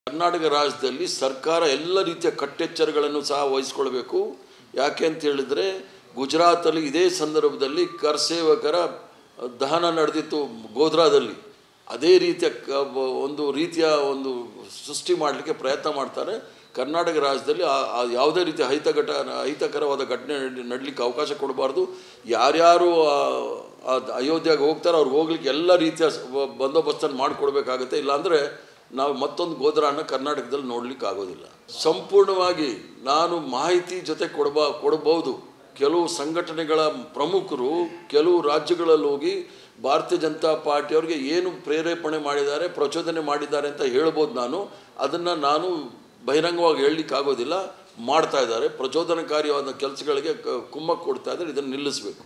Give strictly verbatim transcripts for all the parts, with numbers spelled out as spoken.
ಕರ್ನಾಟಕ ರಾಜ್ಯದಲ್ಲಿ ಸರ್ಕಾರ ಎಲ್ಲ ರೀತಿಯ ಕಟ್ಟೆಚ್ಚರಗಳನ್ನು ಸಹ ವಹಿಸಿಕೊಳ್ಳಬೇಕು. ಯಾಕೆ ಅಂತ ಹೇಳಿದ್ರೆ ಗುಜರಾತಲ್ಲಿ ಇದೇ ಸಂದರ್ಭದಲ್ಲಿ ಕರ್ಸೇವಕರ ದಹನ ನಡೆದಿತ್ತು ಗೋಧ್ರಾದಲ್ಲಿ. ಅದೇ ರೀತಿಯ ಒಂದು ರೀತಿಯ ಒಂದು ಸೃಷ್ಟಿ ಮಾಡಲಿಕ್ಕೆ ಪ್ರಯತ್ನ ಮಾಡ್ತಾರೆ. ಕರ್ನಾಟಕ ರಾಜ್ಯದಲ್ಲಿ ಯಾವುದೇ ರೀತಿಯ ಅಹಿತಘಟ ಅಹಿತಕರವಾದ ಘಟನೆ ನಡಲಿಕ್ಕೆ ಅವಕಾಶ ಕೊಡಬಾರ್ದು. ಯಾರ್ಯಾರು ಅಯೋಧ್ಯೆಗೆ ಹೋಗ್ತಾರೆ ಅವ್ರಿಗೆ ಹೋಗ್ಲಿಕ್ಕೆ ಎಲ್ಲ ರೀತಿಯ ಬಂದೋಬಸ್ತನ್ನು ಮಾಡಿಕೊಡ್ಬೇಕಾಗುತ್ತೆ. ಇಲ್ಲಾಂದರೆ ನಾವು ಮತ್ತೊಂದು ಗೋಧ್ರಾನ ಕರ್ನಾಟಕದಲ್ಲಿ ನೋಡಲಿಕ್ಕೆ ಆಗೋದಿಲ್ಲ. ಸಂಪೂರ್ಣವಾಗಿ ನಾನು ಮಾಹಿತಿ ಜೊತೆ ಕೊಡಬಾ ಕೊಡಬಹುದು ಕೆಲವು ಸಂಘಟನೆಗಳ ಪ್ರಮುಖರು ಕೆಲವು ರಾಜ್ಯಗಳಲ್ಲಿ ಹೋಗಿ ಭಾರತೀಯ ಜನತಾ ಪಾರ್ಟಿಯವ್ರಿಗೆ ಏನು ಪ್ರೇರೇಪಣೆ ಮಾಡಿದ್ದಾರೆ, ಪ್ರಚೋದನೆ ಮಾಡಿದ್ದಾರೆ ಅಂತ ಹೇಳ್ಬೋದು. ನಾನು ಅದನ್ನು ನಾನು ಬಹಿರಂಗವಾಗಿ ಹೇಳಲಿಕ್ಕೆ ಆಗೋದಿಲ್ಲ. ಮಾಡ್ತಾ ಇದ್ದಾರೆ, ಪ್ರಚೋದನಕಾರಿಯಾದ ಕೆಲಸಗಳಿಗೆ ಕುಮ್ಮಕ್ಕು ಕೊಡ್ತಾ ಇದ್ದಾರೆ. ಇದನ್ನು ನಿಲ್ಲಿಸಬೇಕು.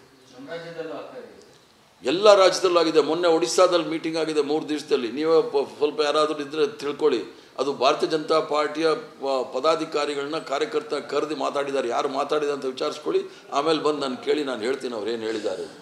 ಎಲ್ಲ ರಾಜ್ಯದಲ್ಲೂ ಆಗಿದೆ. ಮೊನ್ನೆ ಒಡಿಸ್ಸಾದಲ್ಲಿ ಮೀಟಿಂಗ್ ಆಗಿದೆ ಮೂರು ದಿವಸದಲ್ಲಿ. ನೀವೇ ಸ್ವಲ್ಪ ಯಾರಾದರೂ ಇದ್ದರೆ ತಿಳ್ಕೊಳ್ಳಿ. ಅದು ಭಾರತೀಯ ಜನತಾ ಪಾರ್ಟಿಯ ಪದಾಧಿಕಾರಿಗಳನ್ನ ಕಾರ್ಯಕರ್ತ ಕರೆದು ಮಾತಾಡಿದ್ದಾರೆ. ಯಾರು ಮಾತಾಡಿದ ಅಂತ ವಿಚಾರಿಸ್ಕೊಳ್ಳಿ. ಆಮೇಲೆ ಬಂದು ನಾನು ಕೇಳಿ ನಾನು ಹೇಳ್ತೀನಿ ಅವ್ರು ಏನು ಹೇಳಿದ್ದಾರೆ ಅಂತ.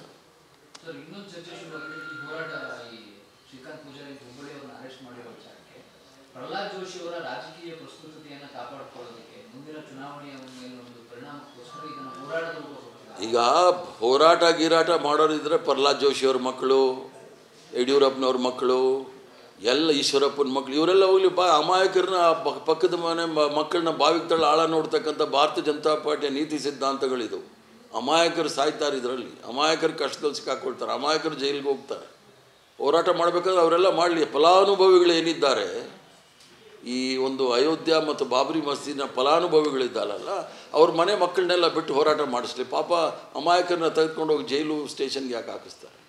ಪ್ರಹ್ಲಾದ್ ಜೋಶಿ ಅವರ ರಾಜಕೀಯ ಪ್ರಸ್ತುತತೆಯನ್ನು ಕಾಪಾಡಿಕೊಳ್ಳೋದಕ್ಕೆ ಮುಂದಿನ ಚುನಾವಣೆಯ ಮೇಲೆ ಒಂದು ಪರಿಣಾಮಕ್ಕೋಸ್ಕರ ಇದನ್ನು ಹೋರಾಡೋದು. ಈಗ ಹೋರಾಟ ಗೀರಾಟ ಮಾಡೋರಿದ್ರೆ ಪ್ರಹ್ಲಾದ್ ಜೋಶಿಯವ್ರ ಮಕ್ಕಳು, ಯಡಿಯೂರಪ್ಪನವ್ರ ಮಕ್ಕಳು, ಎಲ್ಲ ಈಶ್ವರಪ್ಪನ ಮಕ್ಕಳು, ಇವರೆಲ್ಲ ಹೋಗ್ಲಿ ಬಾ ಅಮಾಯಕರನ್ನ ಪಕ್ಕದ ಮನೆ ಮಕ್ಕಳನ್ನ ಬಾವಿಗೆ ತಳ್ಳ ಆಳ ನೋಡ್ತಕ್ಕಂಥ ಭಾರತೀಯ ಜನತಾ ಪಾರ್ಟಿಯ ನೀತಿ ಸಿದ್ಧಾಂತಗಳಿದು. ಅಮಾಯಕರು ಸಾಯ್ತಾರೆ ಇದರಲ್ಲಿ. ಅಮಾಯಕರು ಕಷ್ಟದಲ್ಲಿ ಸಿಕ್ಕಾಕೊಳ್ತಾರೆ, ಅಮಾಯಕರು ಜೈಲಿಗೆ ಹೋಗ್ತಾರೆ. ಹೋರಾಟ ಮಾಡಬೇಕಾದ್ರೆ ಅವರೆಲ್ಲ ಮಾಡಲಿ. ಫಲಾನುಭವಿಗಳು ಏನಿದ್ದಾರೆ, ಈ ಒಂದು ಅಯೋಧ್ಯ ಮತ್ತು ಬಾಬರಿ ಮಸೀದಿನ ಫಲಾನುಭವಿಗಳಿದ್ದಾರಲ್ಲ, ಅವ್ರ ಮನೆ ಮಕ್ಕಳನ್ನೆಲ್ಲ ಬಿಟ್ಟು ಹೋರಾಟ ಮಾಡಿಸ್ಲಿ. ಪಾಪ ಅಮಾಯಕರನ್ನ ತೆಗೆದುಕೊಂಡು ಹೋಗಿ ಜೈಲು ಸ್ಟೇಷನ್ಗೆ ಯಾಕೆ ಹಾಕಿಸ್ತಾರೆ?